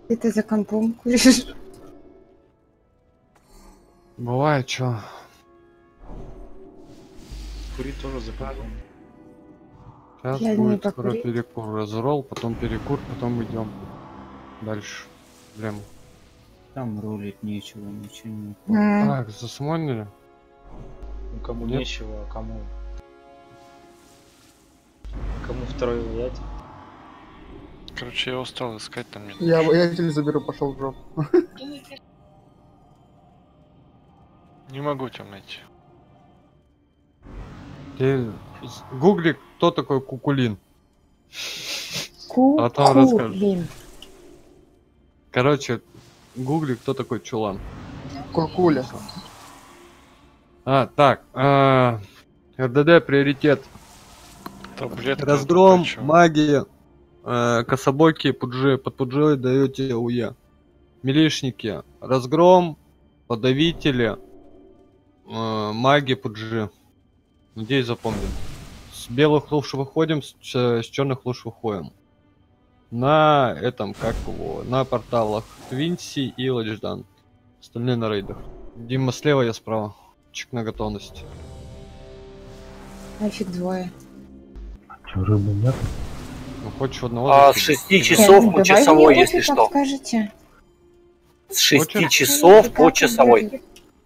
Ты за компом куришь? Бывает, чё. Курить тоже за компом. Сейчас Я не будет скоро покурить. перекур. Разрол, потом перекур, потом идем дальше. Блин. Там рулить нечего, ничего не. Так, засмонили? Ну, кому Нет. нечего, а кому... Кому второй воять? Короче, я устал искать там нет. Я воятель заберу, пошел в жопу. Не могу тебя найти. Ты гугли, кто такой Кукулин. А там расскажешь. Блин. Короче, гугли, кто такой Чулан. Куркуля. Так, РДД приоритет. Таблетка. Разгром, это чё? магия, кособоки, пуджи. Под пуджой даете УЕ. Милишники, разгром, подавители, маги, пуджи. Надеюсь, запомним. С белых луж выходим, с черных луж выходим. На этом, как его, на порталах Твинси и Ладждан. Остальные на рейдах. Дима слева, я справа. Чек на готовность. Нафиг двое. Че, рыбы нет? Ну, хочешь одного А с закинуть? 6 часов Давай по мне часовой, кофе если что. подскажете? С 6 Хочешь? часов по Как часовой. будет?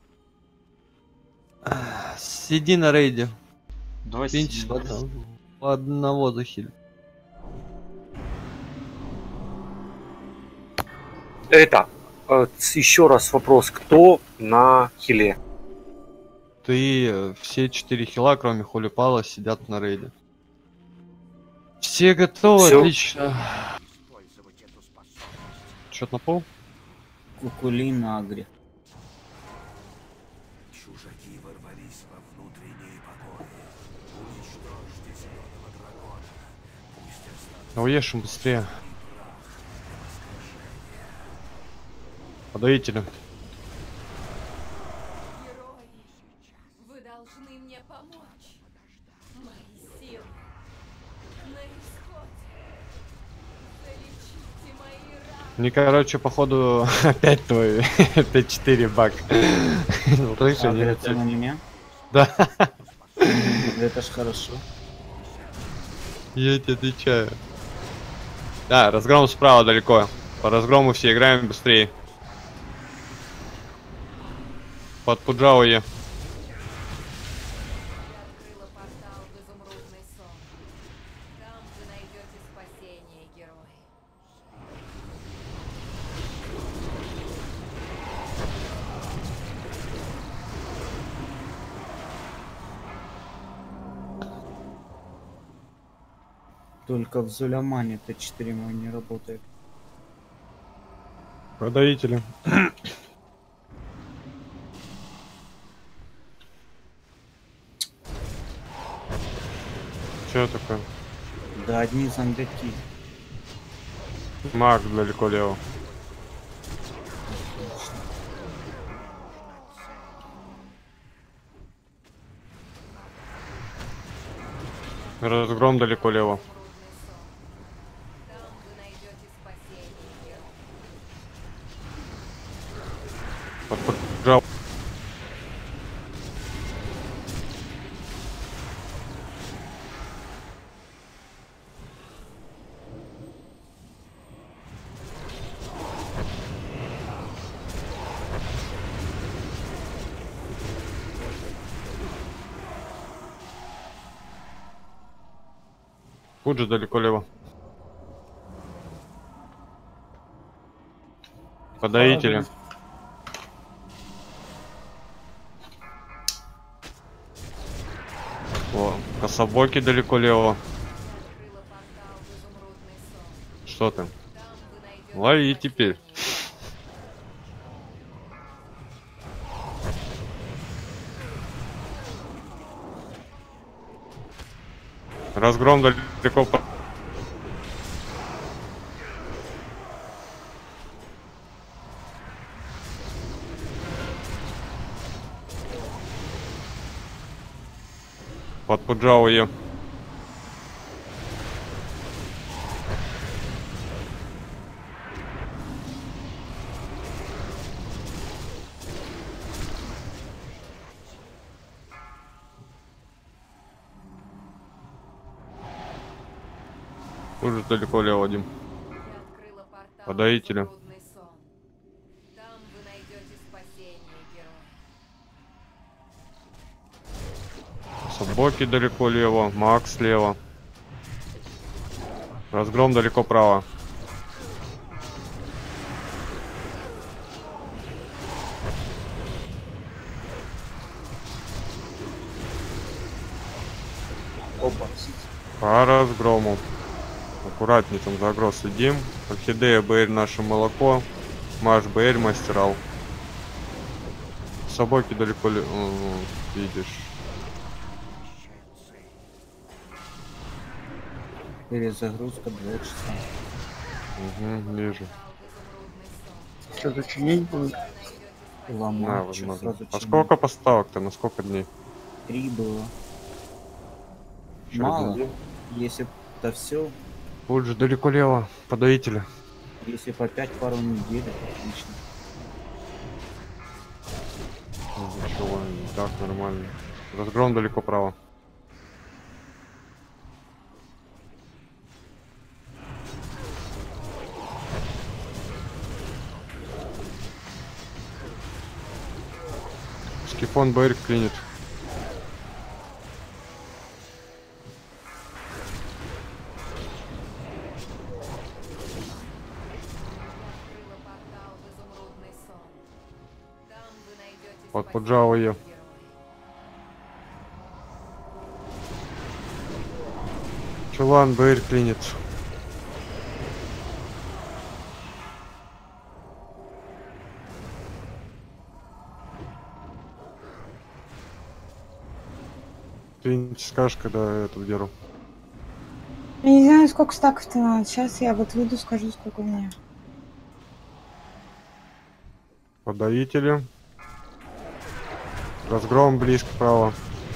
Сиди на рейде. Давай Твинси сидим. одного захиль. Это, еще раз вопрос, кто на хиле? Ты все 4 хила, кроме Холипала, сидят на рейде. Все готовы, Всё. отлично. Чё-то на пол? Кукули на агре. Уешь им быстрее. Подавители. Вы должны мне помочь. Мои силы на исходе. Залечите мои раны. Мне, короче, походу, опять твой 5-4 баг. Слышь, они Это на меня? Да, Это ж хорошо. я тебе отвечаю. Да, разгром справа далеко. По разгрому все играем быстрее. Под Пуджауе. Я открыла портал в изумрудный сон. Там вы найдете спасение, герой. Только в Зулямане Т4 мой не работает. Подавители. Что такое? Да одни зомбяки. Маг далеко лево. Разгром далеко лево. Там вы найдете спасение, герой. Под Пуджау. Пуджи далеко лево. Подавители. О, кособоки далеко лево. Открыла портал в изумрудный сон. Что ты? Там вы найдете Лови теперь. Разгром далеко. Под Пуджауе. Уже далеко лево, Дим. Я открыла портал Подавители. в изумрудный сон. Там вы найдете спасение, герой. Собаки далеко лево, Макс слева. Разгром далеко право. Опа. По разгрому. Аккуратней там за агро следим. Орхидея, БР, наше молоко. Маш, БР, мастерал. Собаки далеко видишь. Перезагрузка 2 часа. Угу, вижу. Что, зачинить будет? Да, Ломать, чё возможно. сразу А чинить? сколько поставок-то? На сколько дней? 3 было. Через Мало. неделю? Если это все, Тут же далеко лево. Подавители. если по 5 пару недель, это отлично. Ничего, так нормально. Разгром далеко право. Скифон БР клинит. Открыла портал в изумрудный сон. Там вы найдете Вот спасение, поджал ее. герой. Чулан БР клинит. Ты не скажешь, когда эту деру. Я не знаю, сколько стаков-то надо. Сейчас я вот выйду, скажу, сколько у меня. Подавители. Разгром близко право.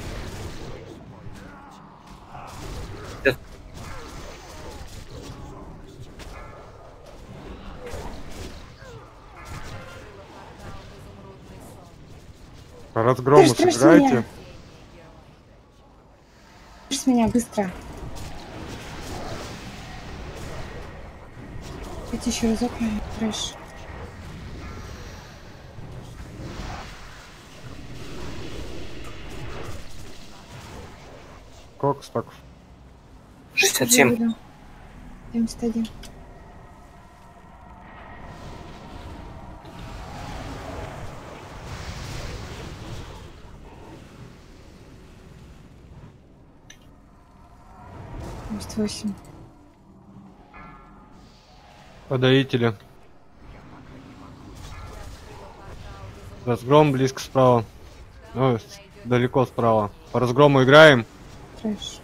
По разгрому Ты ж трешь сыграйте. меня. С меня быстро. Эти еще разок на трэш. Сколько стаков? 67. 71. Может, 8. Подавители. Разгром близко справа. Ой, далеко справа. По разгрому играем. Трэш.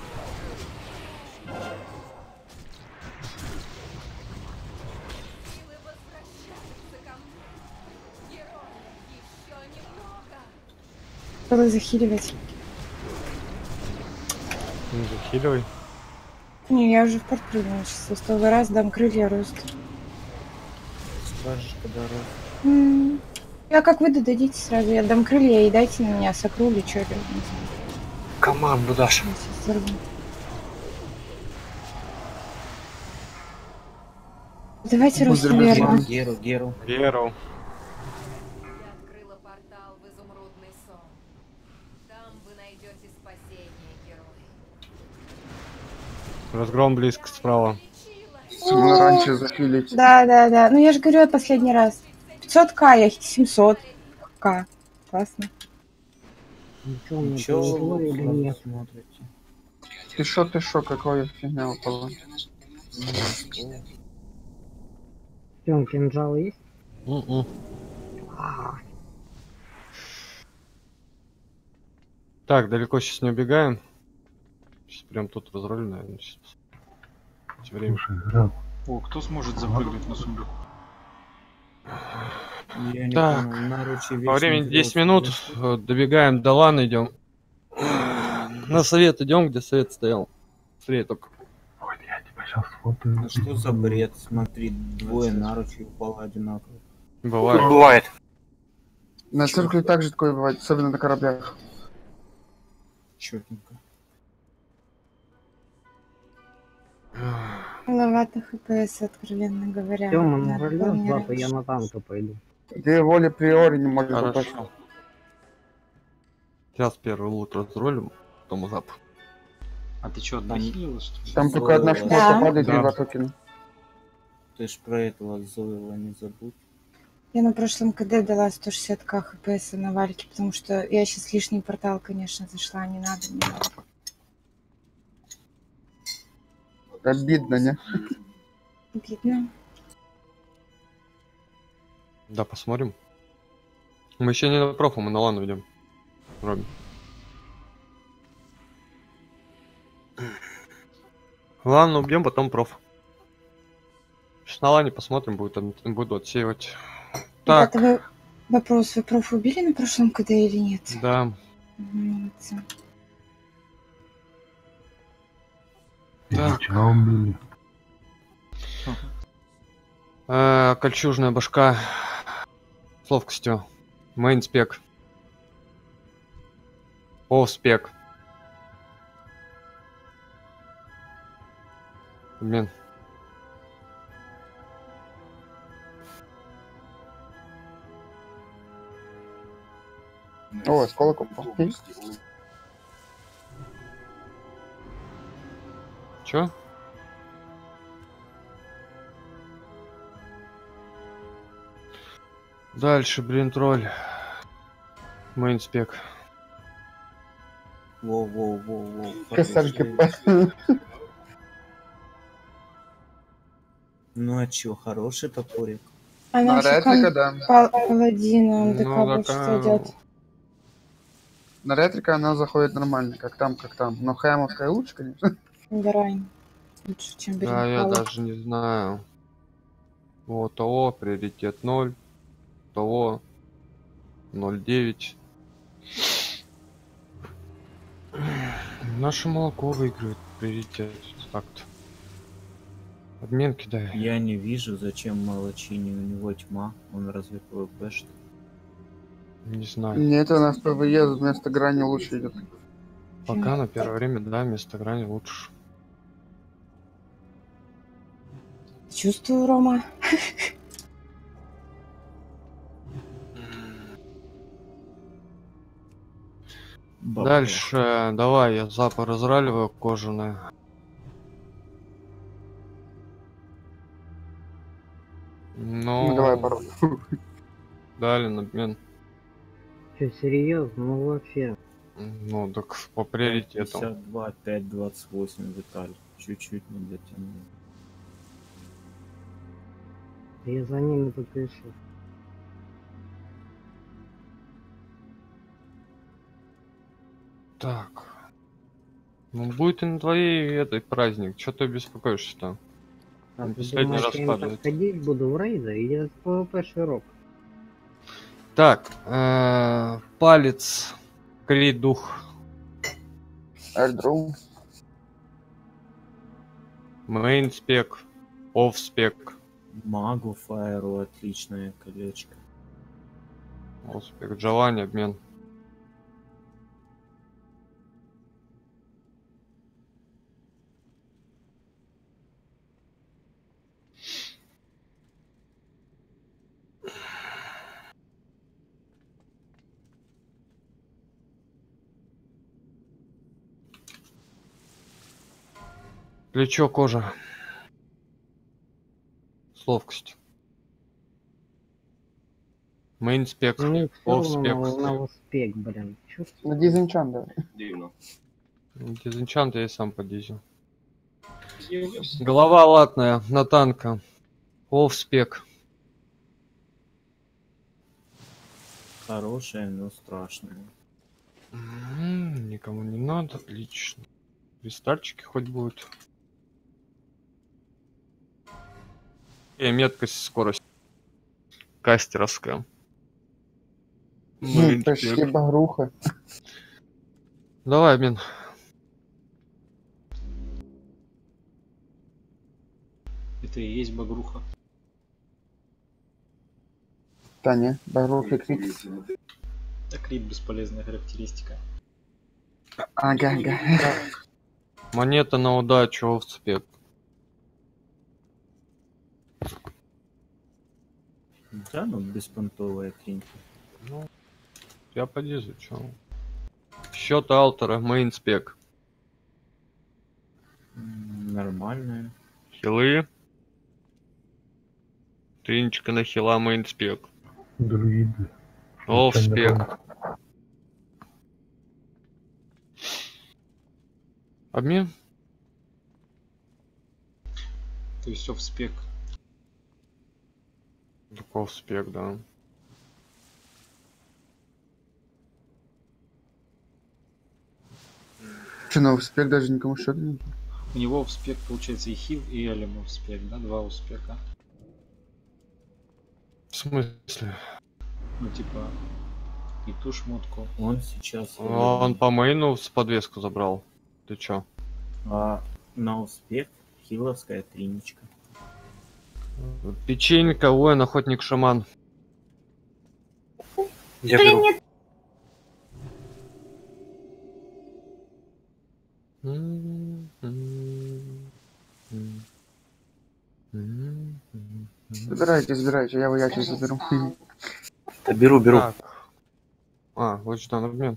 Силы возвращаются ко мне. Герой, еще немного. Было захиливать. Не захиливай. Не, я уже в порт прыгнула сейчас. Я 100 раз дам крылья рост. Скажешь, когда рост. Я как вы дадите сразу, я дам крылья и дайте на меня сокру или что это. Команду дашь. Я сейчас взорву. Давайте рост, Буду наверное. Геру. Геру. Я открыла портал в изумрудный сон. Там вы найдете спасение, герой. Разгром близко справа. Нужно раньше захилить. Да. Ну я же говорю последний раз. 500к, я 700к. Классно. Ничего, вы смотрите. Ты шо, какая фигня упала? Тём, кинжал есть? Так, далеко сейчас не убегаем. Сейчас прям тут разрулим, наверное. Сейчас время. Слушай, Граф, О, кто сможет запрыгнуть на сундук? Я не Так, понял, наручи По вечно времени 10 взрослые. минут. Добегаем до лана, идем. На совет идем, где совет стоял. Смотри, только. вот я тебя сейчас сфотаю. Ну что за бред? Смотри, двое наручей упало одинаково. Бывает. Бывает. На циркуле также такое бывает, особенно на кораблях. Чёртенько. Маловато хпс, откровенно говоря. Тёма, Надо ну было вольёт мне запа, я раньше. на танка пойду. Где воли приори не может попасть. Хорошо. Сейчас первый лут разролим, потом зап. А ты что, дохилилась, что ли? Там только одна Зоя, шмота Да. падает, Да. и два токена. Ты ж про этого Зоила не забудь. Я на прошлом КД дала 160к хпс на вальке, потому что я сейчас лишний портал, конечно, зашла, не надо, не надо. Обидно, не? Обидно. Да, посмотрим. Мы еще не на профу, мы на лану идем. Робин. Лану убьем, потом проф. Сейчас на лане посмотрим, буду отсеивать. Так, Ребята, вопрос, вы проф убили на прошлом КД или нет? да. Молодцы. Так. Вчера убили. Кольчужная башка с ловкостью. Мейн спек. Оф спек. Обмен. О, осколок упал. Чё? Дальше, блин, тролль. Мейн спек. Воу. Косарь хороший. КП. Ну а чё, хороший топорик? А На нафиг ретрика, он да. паладина, МДК Ну, больше так, зайдет. На ретрика она заходит нормально, как там. Но хэмовская лучше, конечно. Берань. Лучше, чем Да, я Беринхала. даже не знаю. Вот того, приоритет 0. Того 0,9. Наше молоко выигрывает приоритет. Факт. Обмен кидаю. Я не вижу, зачем молочине, у него тьма, он разве ПВП что ли? Не знаю. Нет, у нас ПВЕ вместо грани лучше идет. Пока на первое время, да, вместо грани лучше. Чувствую, Рома. Бабка. Дальше, давай, я запа разраливаю кожаные. Ну, давай пару. Дали на обмен. Чё, серьезно? Ну вообще. Ну, так по приоритетам. 52, 5, 28, Виталий. Чуть-чуть не дотянул. Я за ними подпишу. Так. Ну, будет и на твоей этой праздник. Чё ты беспокоишься-то? А ты Последний думаешь, раз я им так падает. ходить буду в рейды? Я ПВП широк. Так, палец, крей дух, Альдру. мейн спек, оф спек, Магу Фаеру отличное колечко. оф спек, Джованни обмен. Плечо, кожа. С ловкостью. Мейн спек, Мне оф все спек. равно на успех, блин. Чувствую. На дизенчан, да. Дизенчант я и сам подизил. Голова латная, на танка. Оф спек. Хорошее, но страшное. Никому не надо, отлично. Кристальчики хоть будут. И меткость, скорость. Кастеровская. Мейн Почти спек. багруха. Давай, обмен. Это и есть багруха. Та не, багруха крит. Так крит бесполезная характеристика. Ага. Монета на удачу, оф спек. Да, ну беспонтовая кринка. Ну, я подизучал. Счет Алтера, мейнспек. Нормальная. Хилы. Тринчика на хила, мейнспек. Друиды. Олфспек. Обмен? То есть офспек. Олфспек, да. Че, на успех даже никому счет не нужен? У него офспек получается и хив, и элем офспек, да? Два успеха. В смысле? Ну типа и ту шмотку. Он сейчас... Он по мейну с подвеску забрал. Ты чё? А на успех хиловская триничка. Печенька, воин, охотник, шаман. Я беру. Забирайте, я сейчас заберу. Да, беру. Так. Вот что на обмен.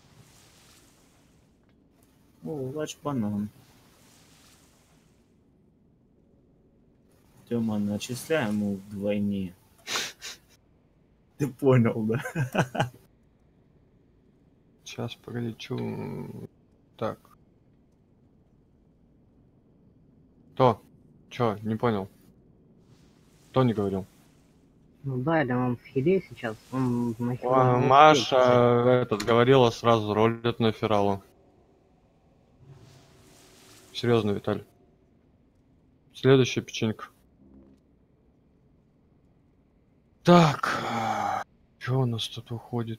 О, лач банан. Тёма, начисляем ему вдвойне. Ты понял, да? Сейчас пролечу. Так. Кто? Чё? Не понял. Кто не говорил? Ну да, или он в хиле сейчас, он на хиле. Маша говорила сразу, ролит на Фералу. Серьезно, Виталий. Следующая печенька. Так. Что у нас тут уходит?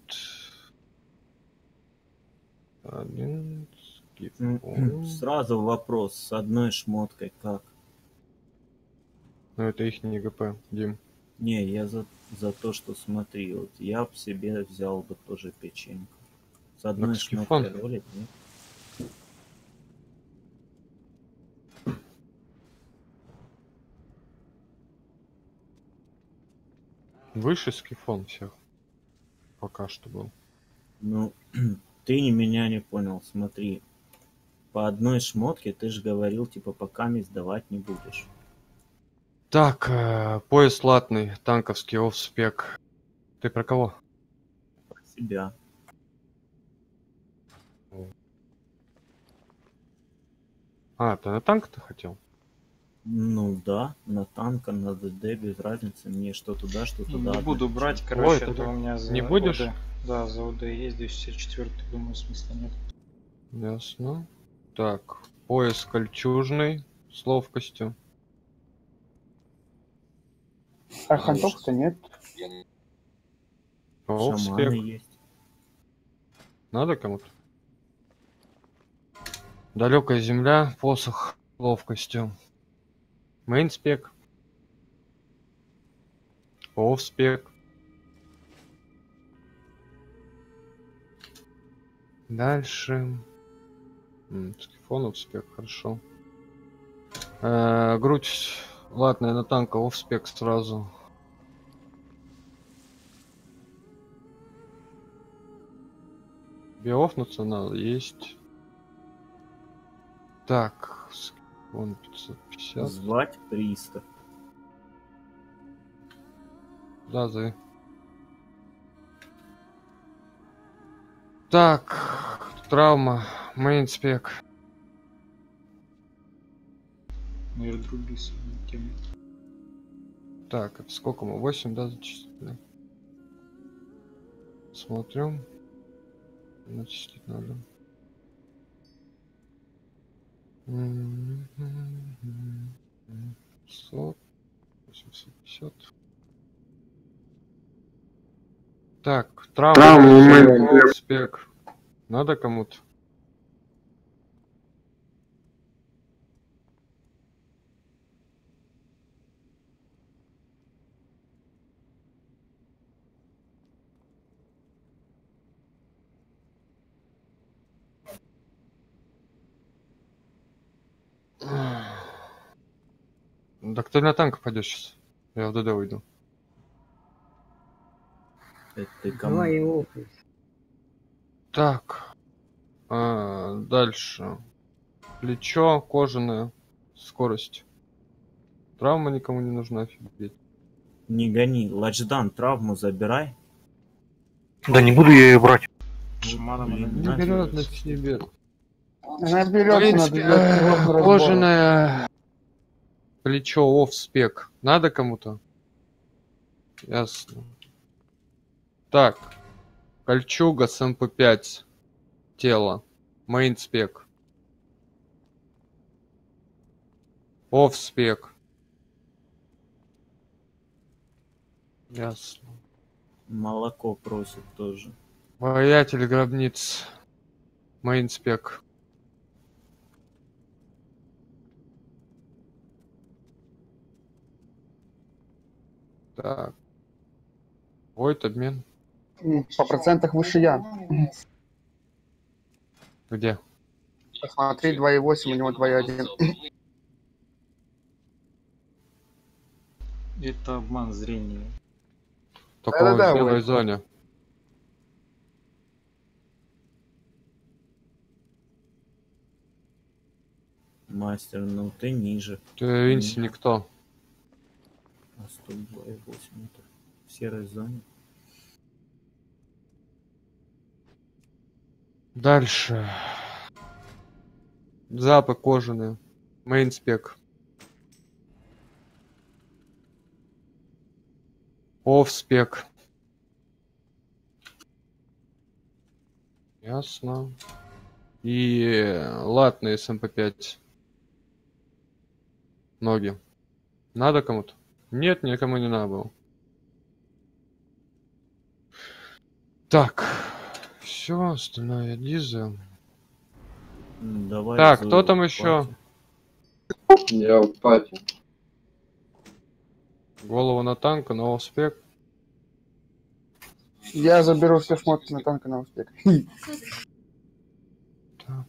Один скифон. Сразу вопрос, с одной шмоткой как? Ну это их не ГП, Дим. Не, я за то, что смотри, вот я б себе взял бы тоже печеньку. С одной Так, скифон. шмоткой ролить, нет? Выше скифон всех. Пока что был. Ну, ты меня не понял, смотри. По одной шмотке ты же говорил, типа, пока не сдавать не будешь. Так, пояс латный, танковский офспек. Ты про кого? Про себя. Ты на танк-то хотел? Ну да, на танка, на ДД, без разницы. Мне что туда, что туда. Не буду брать, Ой, короче, ты это у меня за не будешь? ОД. Да, за ОД есть 204, думаю, смысла нет. Ясно. Так, пояс кольчужный с ловкостью. А хантов-то нет. Шаманы Офспек. есть. Надо кому-то? Далекая земля, посох ловкостью. Мейнспек. Офспек. Дальше. Скифонов спек, хорошо. Грудь латная на танка, офспек сразу. Биофнуться надо, есть. Так, скифон 550. Звать пристав. Да, зови. Так, травма, мейнспек. Наверное, другие темы. Так, это сколько мы? 8, да, зачислили? Смотрим. Начислить надо. 500, 850. Так, травма, спек. Надо кому-то? Да кто на танк пойдет сейчас? Я в ДД уйду. Это ты кому? Давай его. Так. Дальше. Плечо кожаное. Скорость. Травма никому не нужна, офигеть. Не гони. Лачдан, травму забирай. Да не буду я ее брать. Шаманом Блин, она Не нафиг. берет, значит не берет. Она В берется, принципе, надо делать пилотный разбор. кожаное плечо офф-спек. Надо кому-то? Ясно. Так. Кольчуга с МП5. Тело. Мейн-спек. Офф-спек. Ясно. Молоко просит тоже. Воятель гробниц. Мейн-спек. Так. Войт обмен. По процентах выше я. Где? Посмотри, 2,8, у него 2,1. Это обман зрения. Только он Да-да-да, в белой Войт. зоне. Мастер, ну ты ниже. Ты Винси никто. А 102,8 это в серой зоне. Дальше. Запы кожаные. Мейнспек. Оффспек. Ясно. И латные с МП5. Ноги. Надо кому-то? Нет, никому не надо было. Так. Все, остальное Диза. Давай. Так, Зою кто там в еще? пати. Я в пати. Голову на танка, на оффспек. Я заберу все шмотки на танка на успех. Так.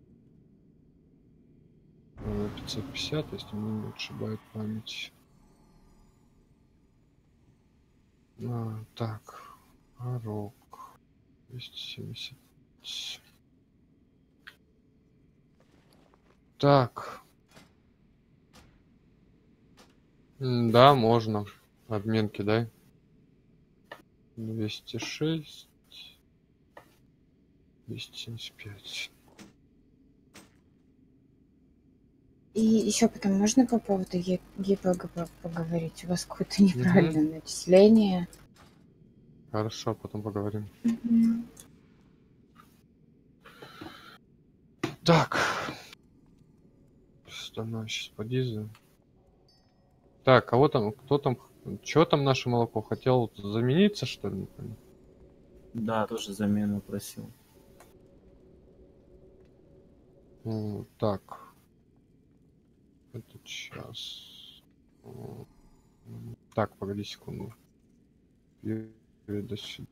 550, если мне не ошибает память. Так. Рок. 270. Так. Да, можно. Обмен кидай. 206. 275. И еще потом можно по поводу ЕПГ поговорить? У вас какое-то неправильное начисление. Хорошо, потом поговорим. Так. Остальное сейчас по Дизу. Так, кого там, кто там, что там наше молоко? Хотел замениться, что ли? Не понял. Да, тоже замену просил. Так. Это сейчас. Так, погоди секунду. До сюда.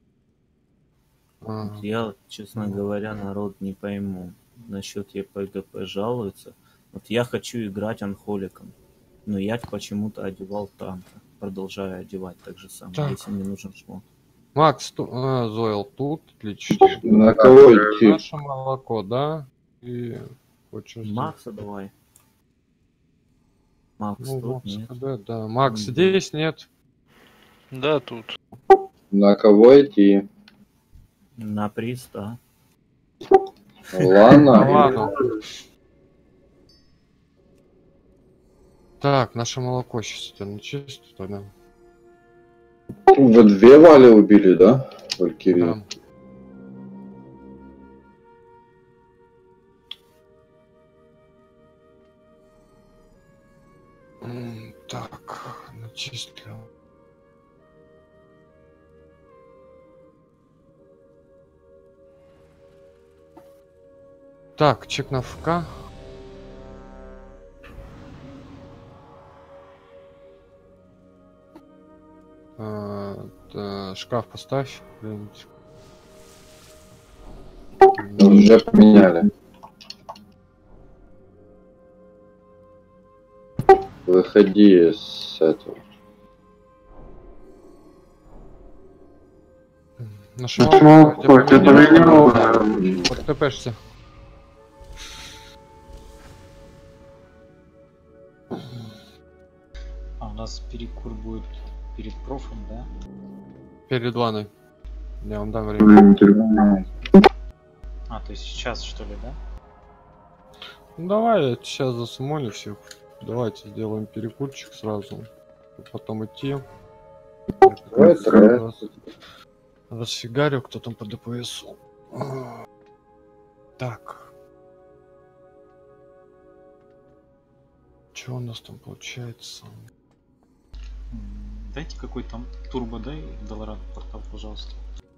Я, честно говоря, народ не пойму. Насчет ЕПГП жалуются. Вот я хочу играть анхоликом. Но я почему-то одевал танка. Продолжаю одевать так же самое, Так. если мне нужен шмот. Макс, Зойл тут, отлично. На кого идти? Наше молоко, да? И хочешь... Макса давай. Макс Ну, тут Макс, нет. да. Макс Да. здесь нет. Да, тут. На кого идти? На приз, да. Ладно. Ладно. Так, наше молоко сейчас это чисто, да? Вы две Вали убили, да? Валькирия. Да. Так, начислил. Так, чек на ФК. Шкаф поставь. где-нибудь. Уже поменяли. Выходи с этого. Нажимал, ты поменял. Подтпшься. А у нас перекур будет перед профом, да? Перед ваной. Я вам дам время. А, то есть сейчас что ли, да? Ну давай, я сейчас засумоню всех. Давайте сделаем перекурчик сразу. Потом идти. Расфигарю, кто там по ДПСу. Так. Что у нас там получается? Дайте какой там турбо, дай Долорад портал, пожалуйста.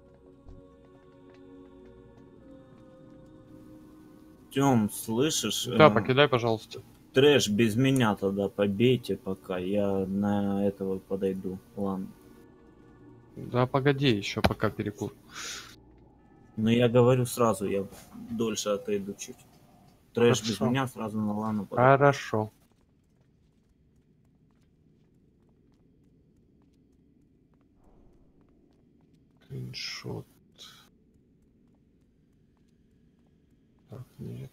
Тём, слышишь? Да, покидай, пожалуйста. Трэш, без меня тогда побейте пока. Я на этого подойду. Ладно. Да погоди, еще пока перекур. Но я говорю сразу, я дольше отойду чуть. Трэш без Хорошо. меня сразу на лану подойду. Хорошо. Скриншот. Так, нет.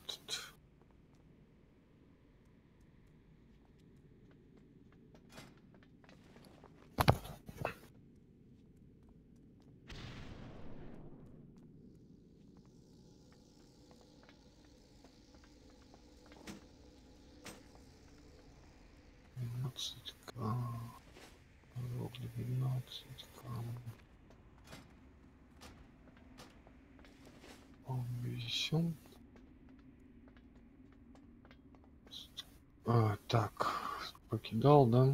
Рог 12 висел. Так, покидал, да?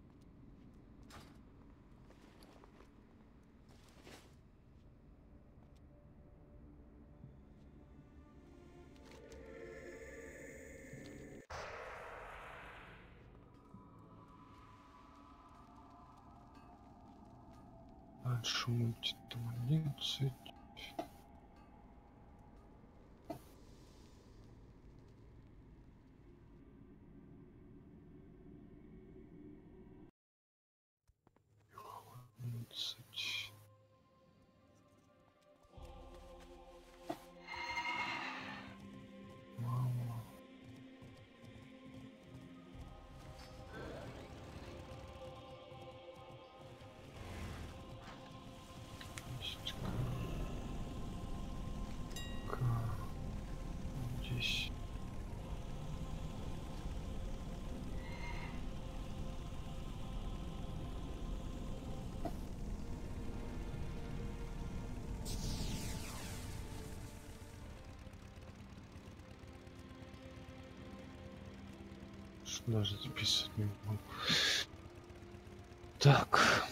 Дальше мультит 11. Мало. Здесь. Даже записывать не могу. Так.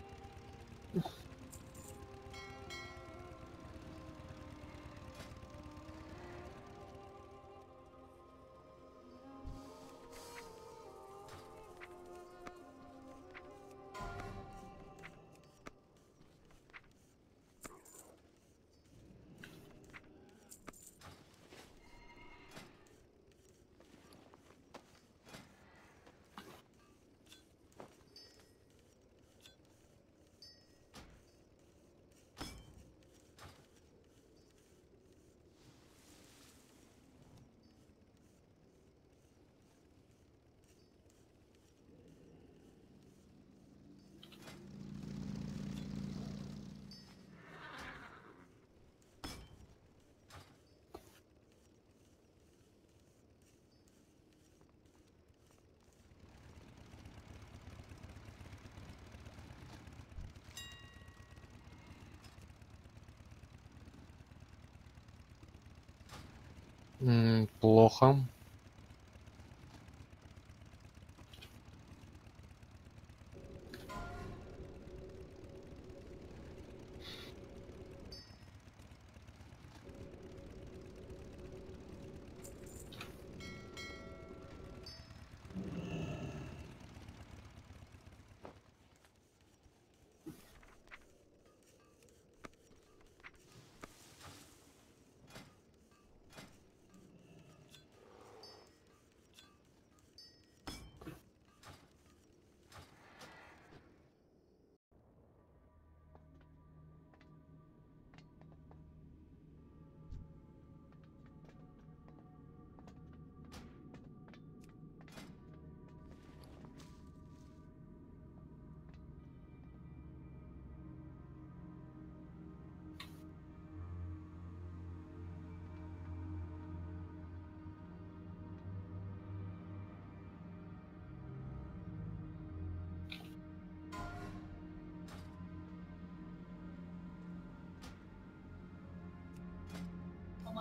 Плохо.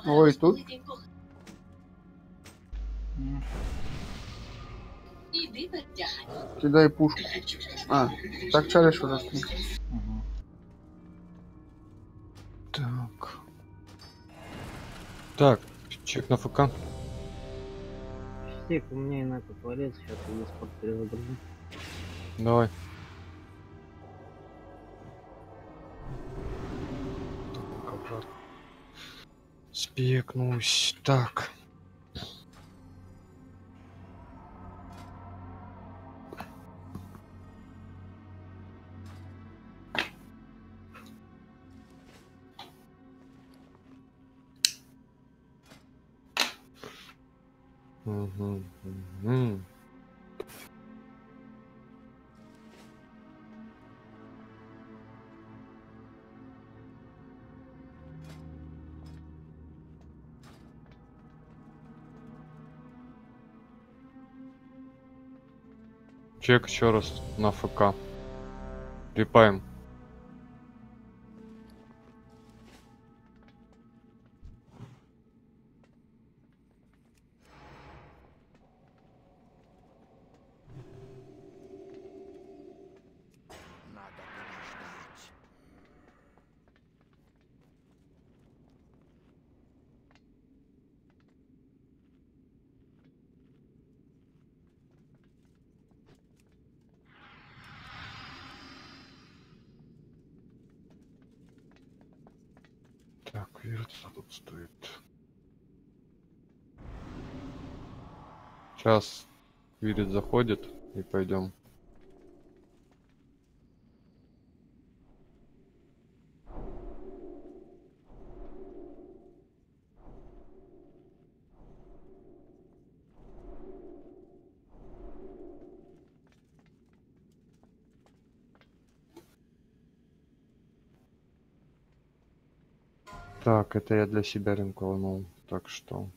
Ой, тут? Кидай пушку. А, так чаришь уже. Угу. Так. Так, чек на ФК. Стик, у меня иногда туалет, сейчас я на спорт перезагружу. Давай. Спекнусь. Так. Угу. Угу. Чек еще раз на ФК. Репаем. Так, виртуса тут стоит. Сейчас Вирит заходит и пойдем. Так, это я для себя ринкованул, так что...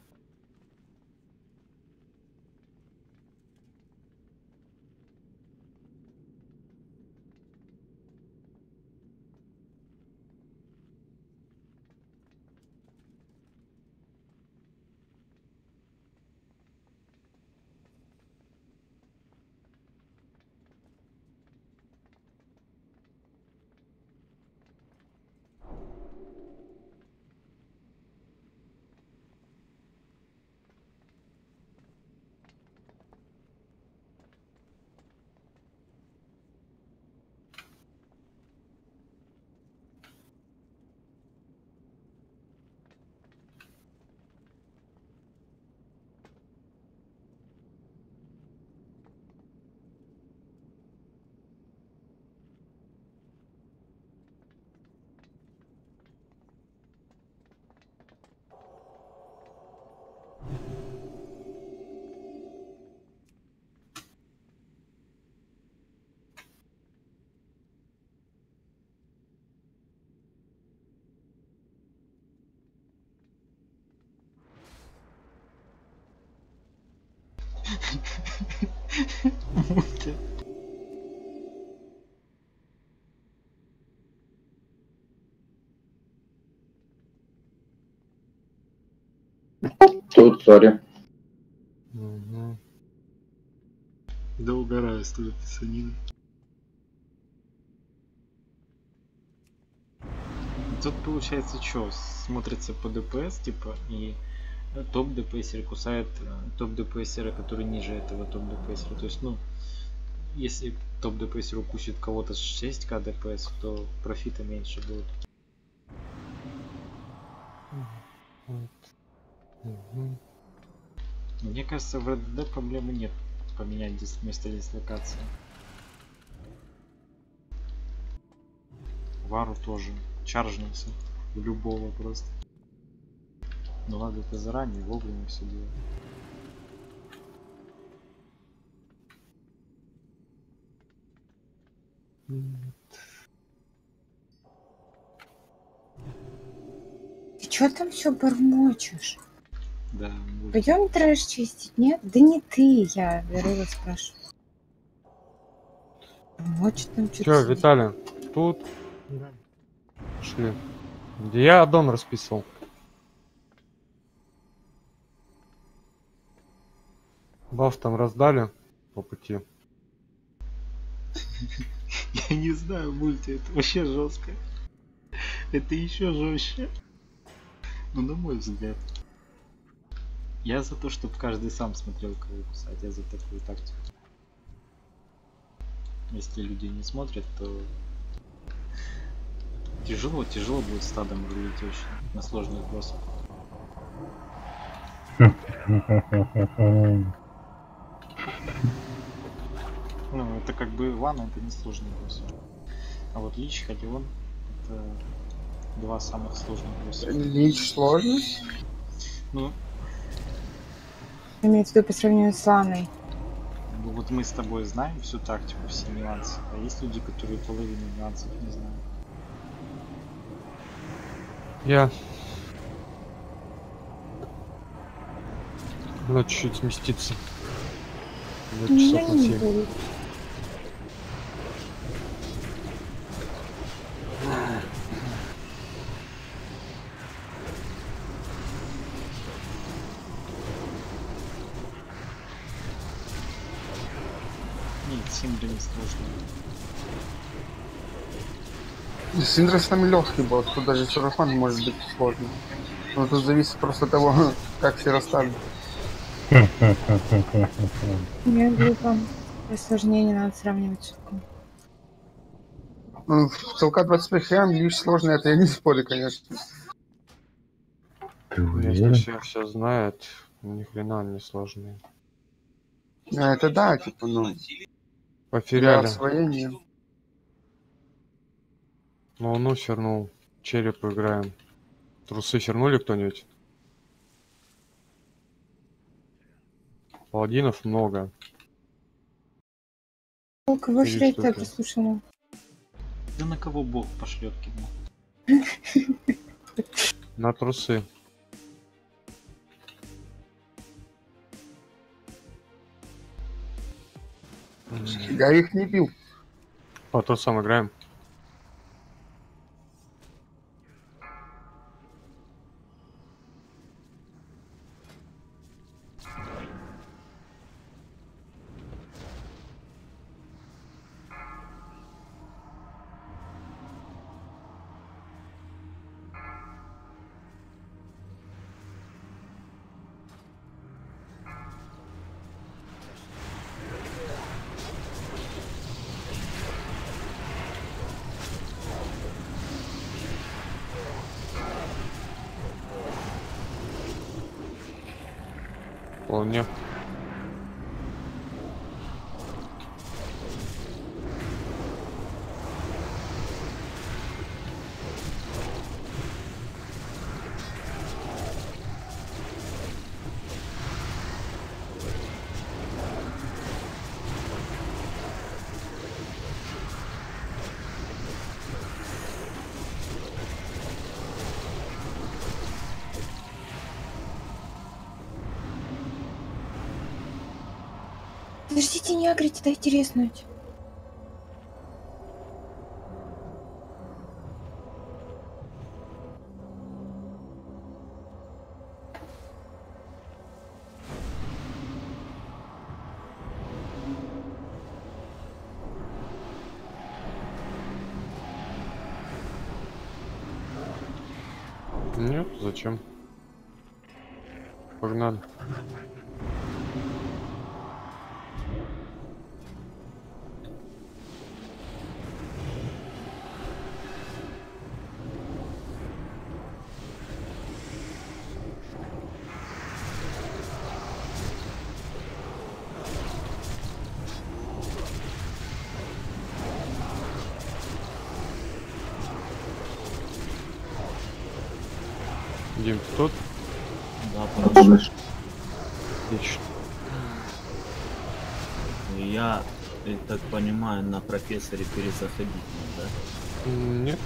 Тут, сори. Угу. Да угораю с той писанины. Тут получается что, смотрится по ДПС, типа, и топ ДПСер кусает топ ДПСера, который ниже этого топ ДПСера. То есть, ну, если топ ДПСер укусит кого-то с 6к ДПС, то профита меньше будет. Угу. Мне кажется, в РДД проблемы нет поменять место дислокации. Вару тоже чаржнется в любого просто. Но надо это заранее, вовремя все делать. Ты чё там все бормочешь? Да. Пойдем трэш чистить, нет? Да не ты, я Верула спрашиваю. Бормочет там Чё, что-то. Виталий, тут Да. шли. Где я аддон расписывал. Баф там раздали по пути. Я не знаю, мульти, это вообще жестко. Это еще жестче. Ну, на мой взгляд. Я за то, чтобы каждый сам смотрел, кого кусать. Я за такую тактику. Если люди не смотрят, то тяжело будет стадом рулить очень на сложных боссах. Ну, это как бы Ван, это не сложный босс. А вот Лич, Халион, это два самых сложных босса. Лич сложность? Ну, Имеется в виду по сравнению с Ланой. ну, вот мы с тобой знаем всю тактику, все нюансы. А есть люди, которые половину нюансов не знают. Я. Надо чуть-чуть сместиться. Я не буду. Нет, Синдра не сложный. Синдра самый легкий босс, тут даже Сарафан может быть сложным. Но тут зависит просто от того, как все расставят. Я глупо. Сложнее не надо сравнивать шутку. Ну, целка 25 храм, Лич сложный, это я не спорю, конечно. Ты Если уверен? все знают, ни хрена не сложные. Ну, это да, типа, ну, для Потеряли. освоения. Ну, фернул. Череп играем. Трусы фернули кто-нибудь? Паладинов много. Кого Три жрать-то штуки. прослушала? Да на кого бог пошлет кино? На трусы. Я их не бил. По трусам играем. Вполне. Подождите, не агрите, дайте резнуть. Нет, зачем? Погнали. Дим, ты тут? Да, хорошо. Отлично. Я так понимаю, на профессоре перезаходить надо, да? Нет.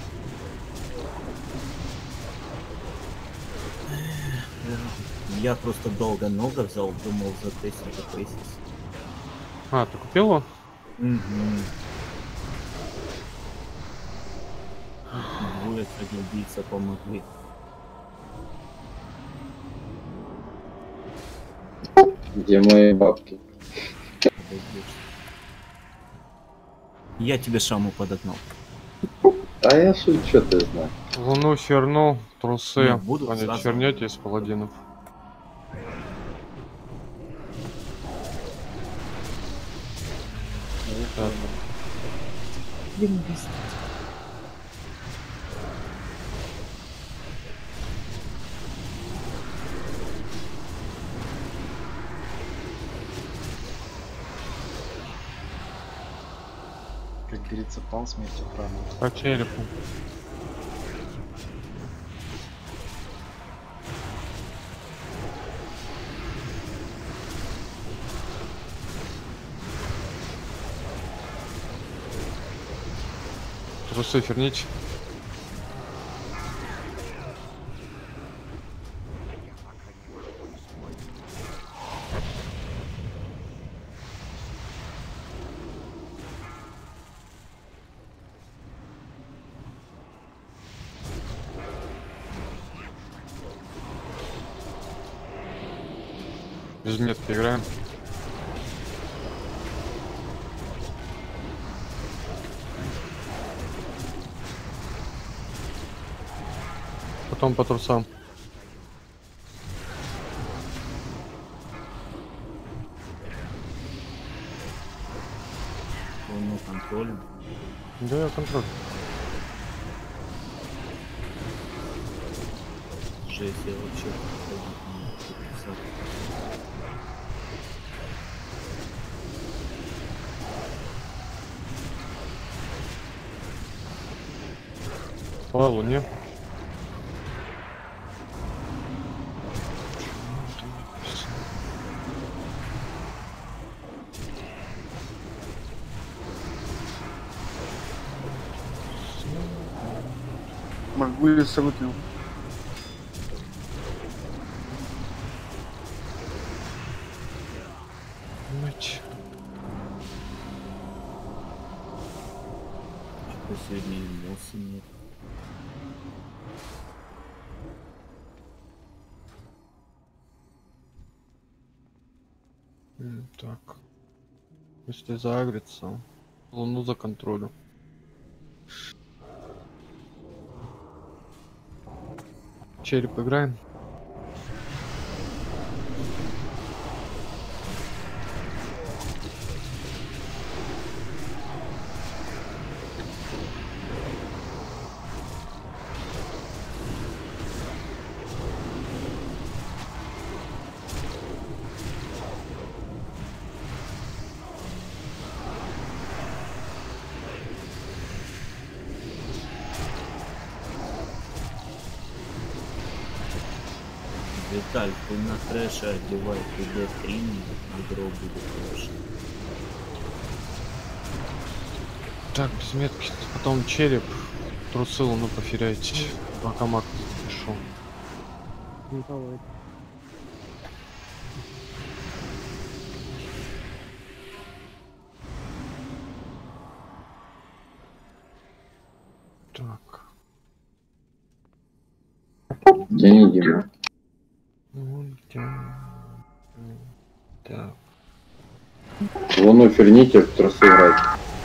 Я просто долго много взял, думал затестить запейсить. А, ты купил его? Двое убийца помогли. Где мои бабки? Я тебе шаму подогнал. А я шучу, ты знаешь. Луну черну, трусы, Не, буду а не сразу. чернете из паладинов. Блин, быстро. Как говорится, пал смертью храма. По черепу. Трусы фернить. Без метки играем. Потом по трусам. Луну контролем. Да, я контроль. Жесть, я вообще подписал. По луне. Могу ли выкинул? Мать. Что сегодня эмоций нет. Так. Если загрится, луну за контролю. Череп играем. Виталь, ты на трэше одевай ТД-3, агро будет хороший. Так, без метки. Потом череп. Трусы луну поферяйте. Пока маг пришел. Так. Я не Дима. Так. Луну ферните, в трусы играть.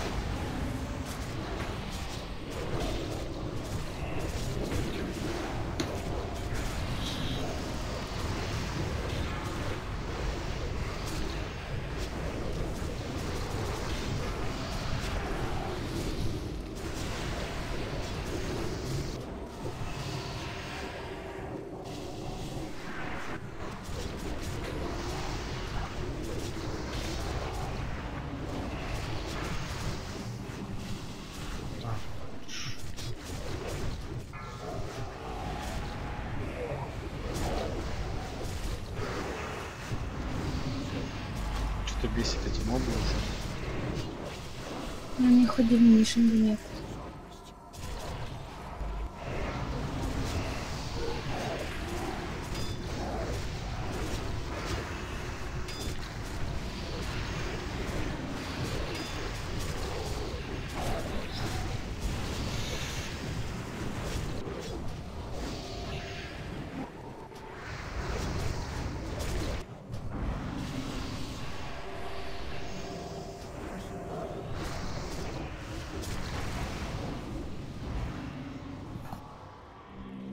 Что бесит эти мобы уже. Ну, не ходи в нишинге, нет.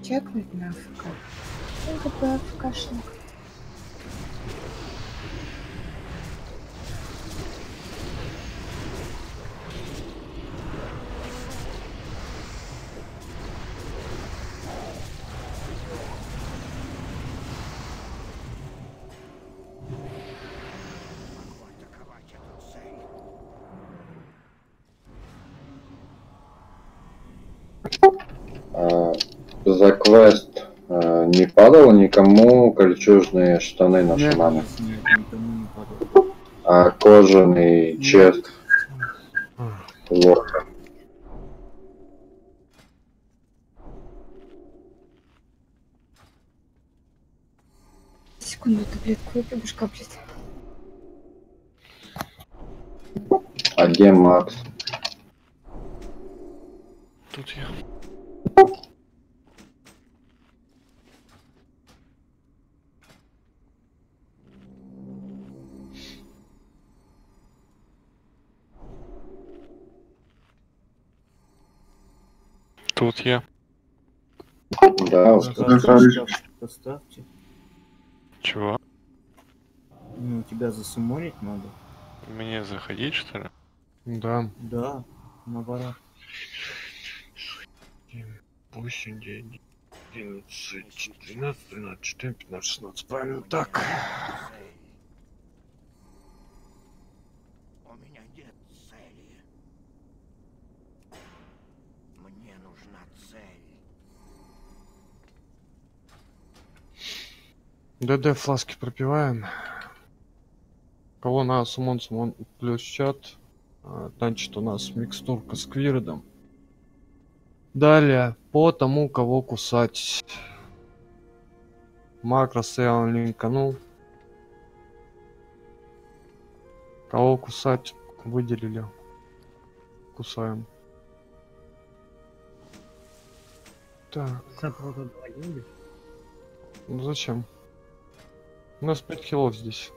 чекнуть на АФК. Он такой АФКшник. За квест не падало никому кольчужные штаны на Нет. шамана, Нет, никому не падал. а кожаный чест лорка. Секунду, таблетку выпью, башка, блядь. А где Макс? Тут я. Тут я. Да, вот Поставьте. Чего? Ну, тебя засумморить надо. Мне заходить, что ли? Да. Да, наоборот. 8, 9, 11, 12, 13, 14, 15, 16. Правильно так. У меня нет цели. Мне нужна цель. ДД фласки пропиваем. Кого на сумон плюс чат. Значит, у нас микстурка с квирдом. Далее, по тому, кого кусать. Макрос я вам линканул. Кого кусать выделили. Кусаем. Так. Ну зачем? У нас 5 хилов здесь.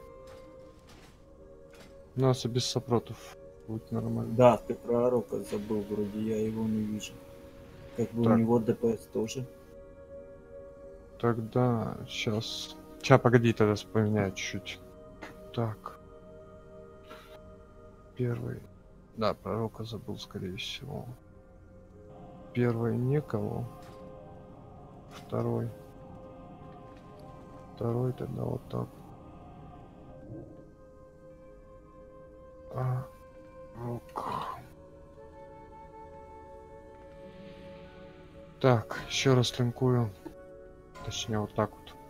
У нас и без сопротов будет нормально. Да, ты про Рока забыл, вроде я его не вижу. Как бы Так. у него ДПС тоже. Тогда сейчас. Погоди, тогда поменяю чуть-чуть. Так. Первый. Да, пророка забыл, скорее всего. Первый никого. Второй. Второй тогда вот так. Рок. Так, еще раз линкую. Точнее, вот так вот.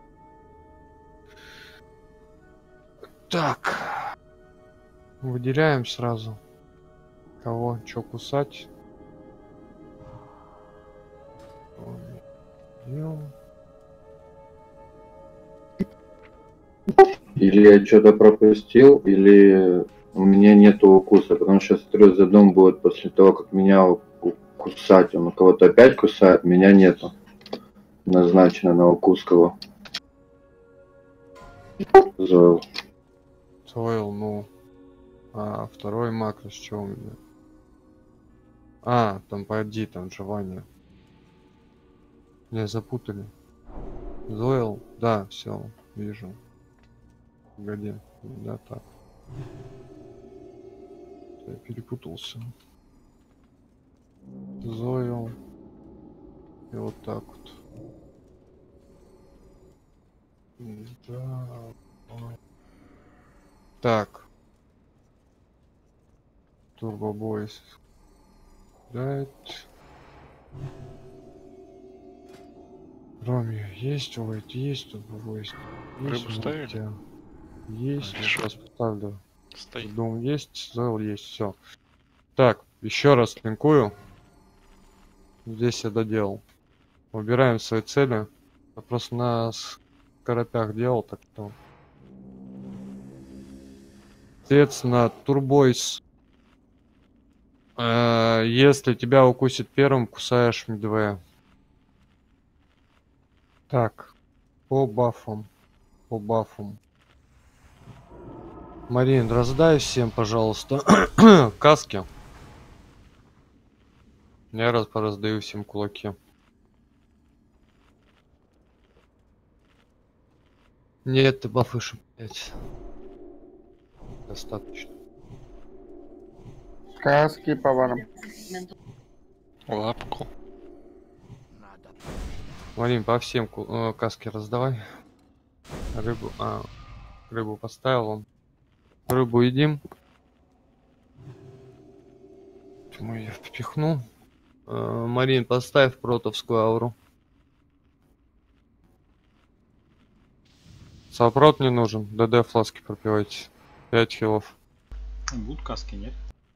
Так. Выделяем сразу. Кого, что кусать. Или я что-то пропустил, или у меня нету укуса, потому что сейчас задум будет после того, как меня кусать. Он у кого-то опять кусает, меня нету. Назначено на укус кого. Зойл. Зойл, ну. А второй макрос, что у меня? А, там пойди, там Джованни. Меня запутали. Зойл, да, все, вижу. Погоди, да, так. Я перепутался. Зойл. И вот так вот. Да. Так. Turbo Boys. Дать. Роми, есть Войт, есть Turbo Boys. Рыбу ставили? Есть, сейчас поставлю. Стоит. Дом есть, Зойл есть, все. Так, еще раз линкую. Здесь я доделал. Выбираем свои цели. Я просто на скоропях делал, так что. Соответственно, Турбойс. Если тебя укусит первым, кусаешь мидвея. Так, по бафам. По бафам. Марин, раздай всем, пожалуйста, каски. Я раз пораздаю всем кулаки. Нет, ты бафыш, блять. Достаточно. Каски по варам. Лапку. Марин, по всем каски раздавай. Рыбу, рыбу поставил он. Рыбу едим. Почему я впихнул? Марин, поставь протовскую ауру. Сопрот не нужен. ДД фласки пропивайте. 5 хилов. Будут каски, нет?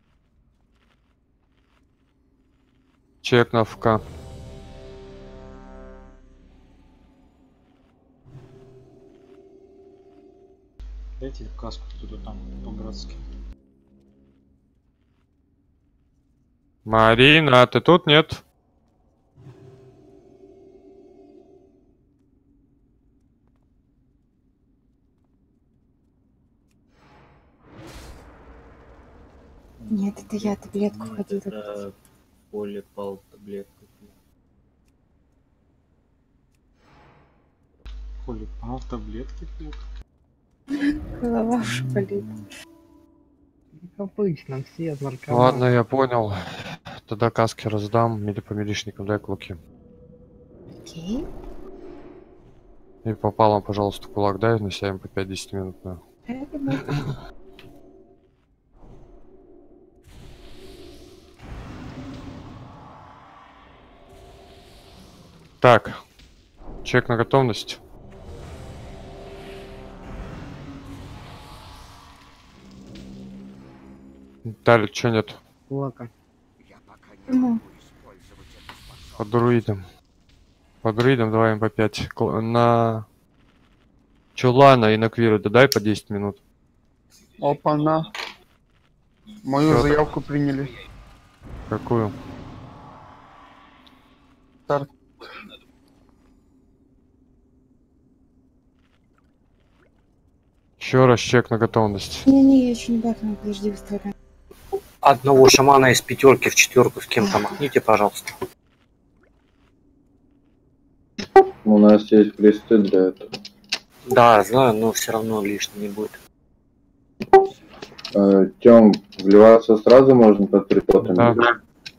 Чек на ФК. Дайте каску кто-то там по-братски. Марина, ты тут? Нет? Нет, это я таблетку Нет, ходила. это Поле пал таблетку. Коли пал таблетки пьет. Голова уж болит. Как обычно, все наркоманы. Ладно, я понял. Тогда каски раздам. Или по милишникам дай клоки. Окей. И попало, пожалуйста, кулак дай на себя по 5-10 минут. На. Так. Чек на готовность. Далее, чё нет? Лака. По друидам. По друидам давай им по 5. На Чулана и на Квиру дай по 10 минут. Опа-на. Мою Что заявку приняли. Какую? Старт. Еще раз чек на готовность. Не-не, я еще не бахнула, подожди, выставляю. Одного шамана из 5 в 4 с кем-то махните, пожалуйста. У нас есть кресты для этого. Да, знаю, но все равно лишним не будет. Тём, вливаться сразу можно под припотами? Да.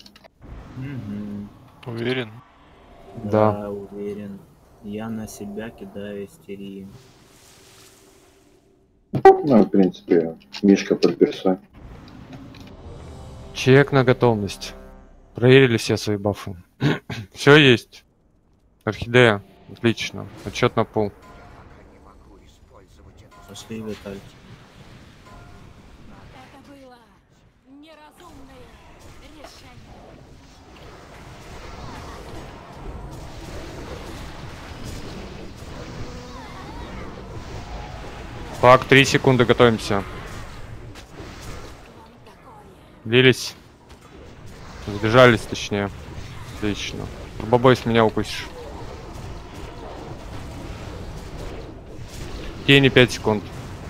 Уверен? Да, уверен. Я на себя кидаю истерию. Ну, в принципе, Мишка под персой. Чек на готовность. Проверили все свои бафы. Все есть. Орхидея. Отлично. Отчет на пол. Пошли, Виталий. Это было неразумное решение. Пак, 3 секунды, готовимся. Лились. Сбежались, точнее. Отлично. Турбобойс, меня укусишь. Тени 5 секунд.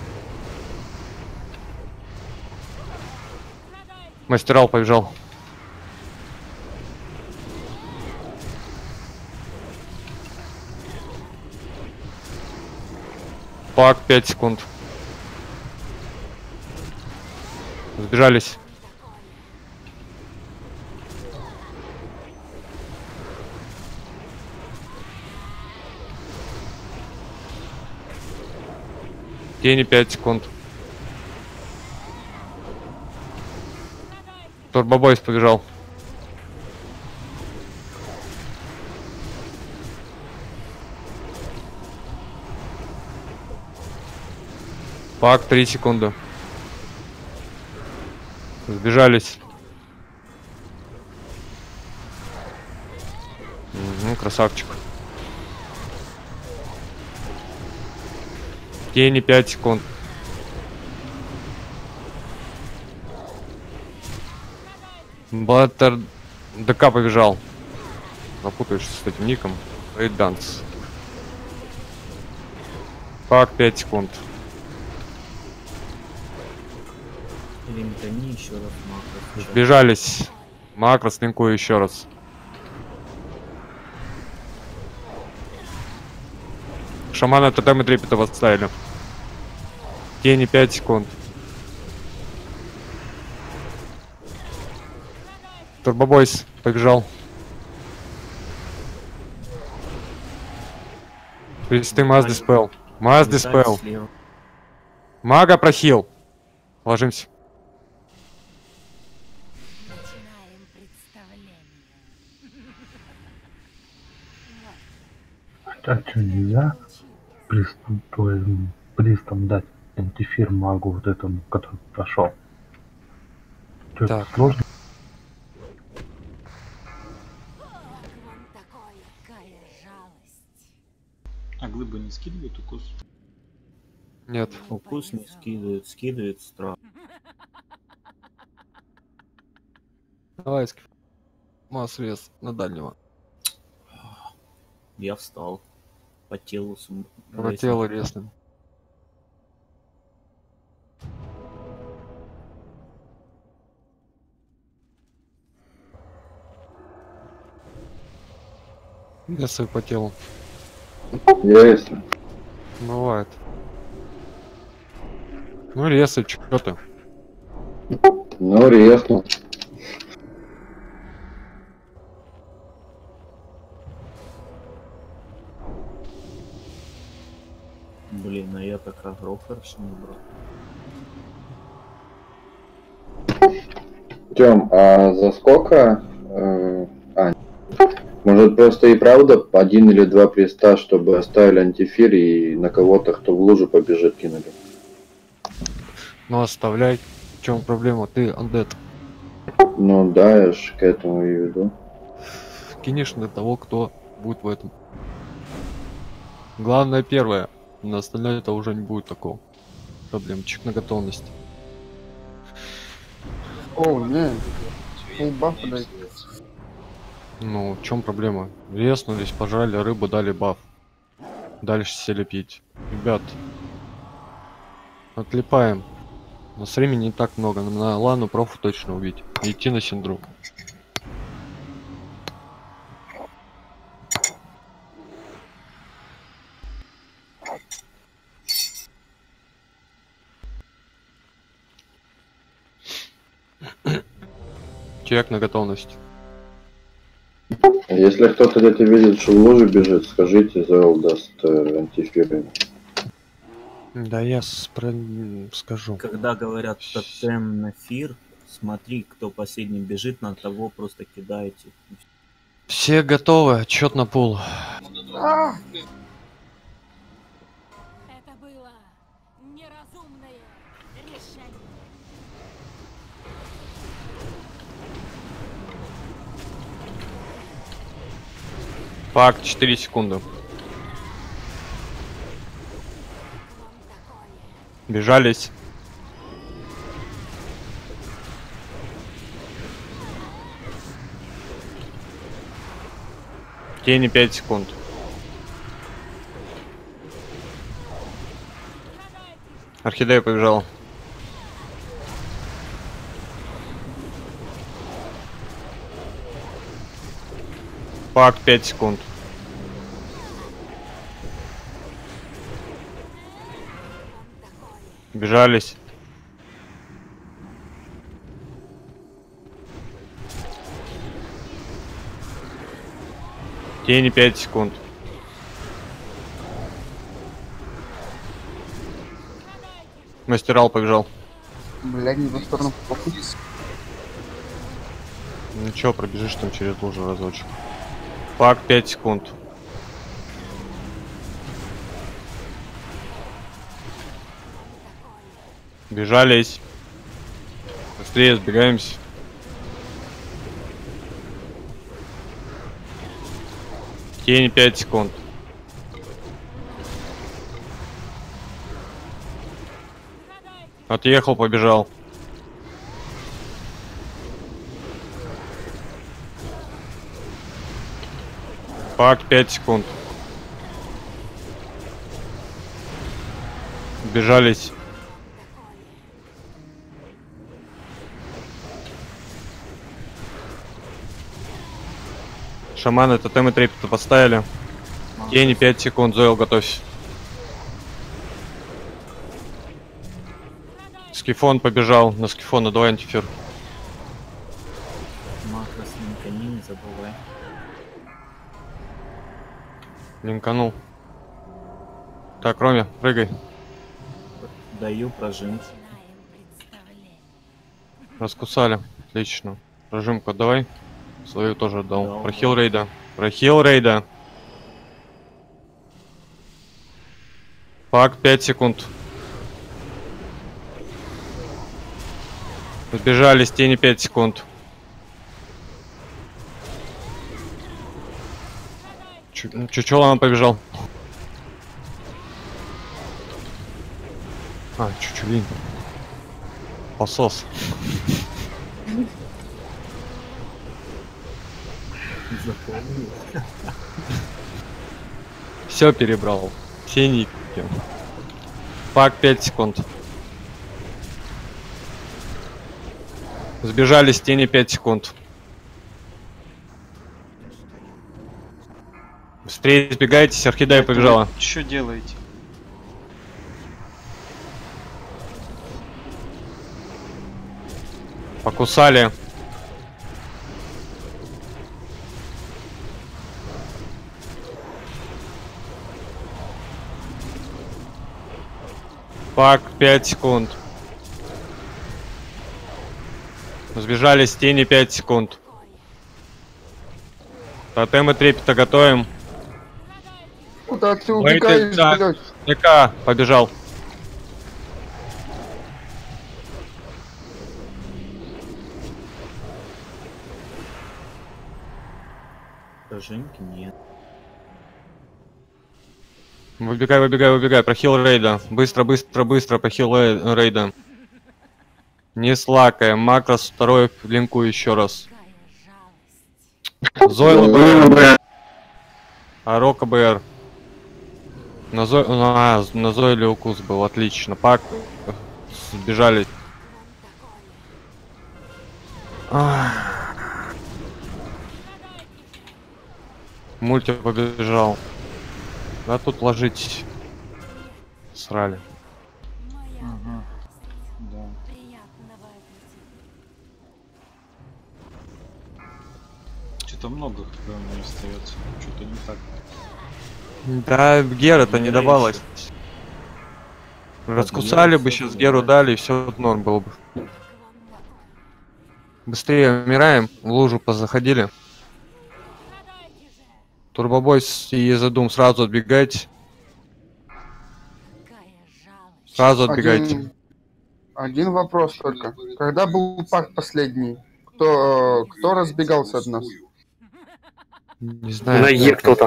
Мастерал побежал. Пак 5 секунд. Сбежались. Тени 5 секунд. Турбобойс побежал. Пак 3 секунды. Сбежались. Угу, красавчик. Тени 5 секунд. Баттер ДК побежал. Запутаешься с этим ником. Рейданс. Пак 5 секунд. Линкани еще раз макрос. Сбежались. Макрос линкую еще раз. Шамана тотем и трепета поставили. Тени 5 секунд. Турбобойс побежал. Ты Маз диспел. Маз диспел. Мага прохил. Ложимся. А что, нельзя пристам дать антифир магу вот этому, который пошел? Что, это сложно? А глыбы не скидывают укус? Нет. Укус не скидывает, скидывает страх. Давай, Маз рез на дальнего. Я встал. По телу По телу резным. Резай по телу. Ясно. Бывает. Ну резай, чё ты? Ну, резно. Блин, а я так агро хорошо набрал. Тём, а за сколько? Может просто и правда 1 или 2 приста, чтобы оставили антифир и на кого-то, кто в лужу побежит, кинули? Ну оставляй. В чем проблема? Ты андет. Ну да, я ж к этому и веду. Кинешь на того, кто будет в этом. Главное первое. На остальное это уже не будет такого. Проблемчик на готовность. О, не. Баф дай. Ну, в чем проблема? Резнулись, пожрали рыбу, дали баф. Дальше сели пить. Ребят, отлипаем. У нас времени не так много. Нам на Лану профу точно убить. И идти на Синдру. Чек на готовность. Если кто-то где-то видит, что в луже бежит, скажите, Зоэл даст антифир. Да, я скажу. Когда говорят тотем на фир, смотри, кто последний бежит, на того просто кидайте. Все готовы, отчет на пул. Это было неразумное решение. Факт, 4 секунды. Бежались. Тени 5 секунд. Орхидея побежала. Факт 5 секунд. Бежались. Тени 5 секунд. Мастерал побежал. Блядь, не в ту сторону попуть. Ну чё, пробежишь там через лужу разочек. Факт 5 секунд. Бежались. Быстрее сбегаемся. Тени 5 секунд. Отъехал, побежал. Факт 5 секунд. Бежались. Шаманы тотемы трепета поставили. Тени 5 секунд, Зойл, готовься. Скифон побежал. На Скифона давай антифир. Макрос линкани, не забывай. Линканул. Так, Роме, прыгай. Даю прожимку. Раскусали. Отлично. Прожимку давай. Свою тоже отдал. Прохил рейда. Прохил рейда. Пак 5 секунд. Сбежали с тени 5 секунд. Чучело он побежал. А, Чучулин. Посос. Все перебрал. Все ники. Пак 5 секунд. Сбежали с тени 5 секунд. Быстрее избегайтесь, Орхидея побежала. Что делаете? Покусали. Пак 5 секунд. Сбежали с тени 5 секунд. Тотемы трепета готовим. Куда ты убегаешь, блядь? ДК побежал. Прожимки нет. Выбегай, выбегай, выбегай. Прохил рейда. Быстро, быстро, быстро. Прохил рейда. Не слакаем. Макрос второй в линку еще раз. Зойл БР. Арока БР. На Зойле укус был. Отлично. Пак. Сбежали. Мульти побежал. Да тут ложить. Срали. Ага. Да. Что-то много хп у меня остается. Что-то не так. Да, Гера-то не давалось. Раскусали бы сейчас Геру дали, и все норм было бы. Быстрее умираем, в лужу позаходили. Турбобойс и Задум сразу отбегайте. Сразу отбегайте. Один вопрос только. Когда был пак последний, кто разбегался от нас? Не знаю. На Е кто-то.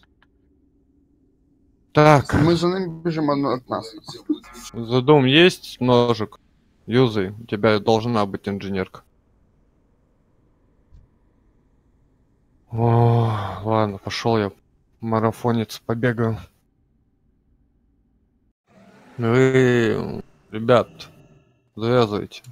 Так. Мы за ним бежим от нас. Задум есть ножик? Юзай, у тебя должна быть инженерка. О, ладно, пошел я марафонец, побегаю. Вы, ребят, завязывайте.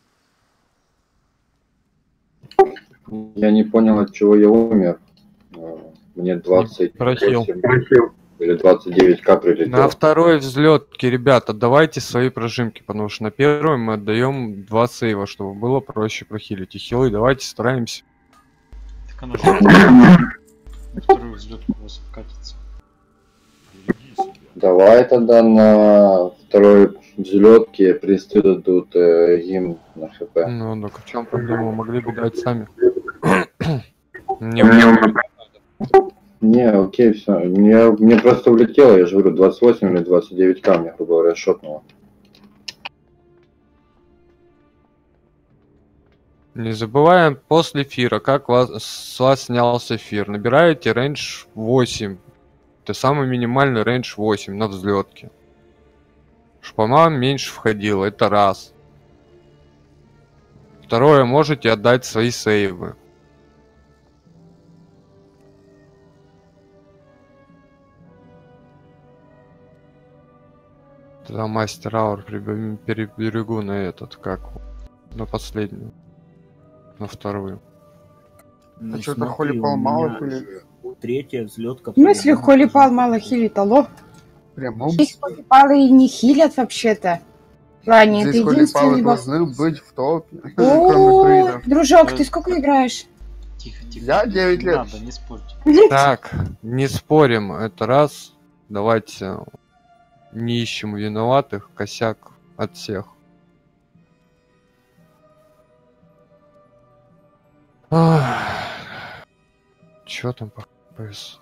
Я не понял, от чего я умер. Мне 20 Просил. или 29к прилетело. На второй взлетке, ребята, давайте свои прожимки, потому что на первой мы отдаем 2 сейва, чтобы было проще прохилить. И хилы давайте стараемся. Так оно же на вторую взлетку у вас вкатится. Давай тогда на второй взлетке присты дадут гимн на хп. Ну, так в чем проблема? Могли бы дать сами. Не, окей, все. Мне просто влетело, я же говорю, 28 или 29к мне, грубо говоря, шотнуло. Не забываем после эфира, как с вас снялся эфир. Набираете рейндж 8. Это самый минимальный рейндж 8 на взлетке. Шпама меньше входило, это раз. Второе, можете отдать свои сейвы. Тогда мастер аур переберегу на этот, как на последнюю. На вторую. А что-то холипал мало хилит. Третья взлетка. В смысле холипал мало хилит, алло? Прям Есть холипалы и не хилят вообще-то. Ладно, это Здесь единственный холипалы босс. должны быть в топе, кроме О, друидов. дружок, ты сколько играешь? Тихо, тихо. Я 9 Не лет. надо, не спорьте. Так, не спорим, это раз. Давайте не ищем виноватых, косяк от всех. Чё там по ХПС?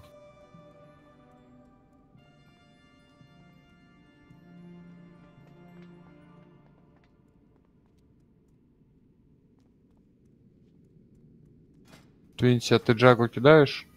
Твинси, а ты Джагу кидаешь?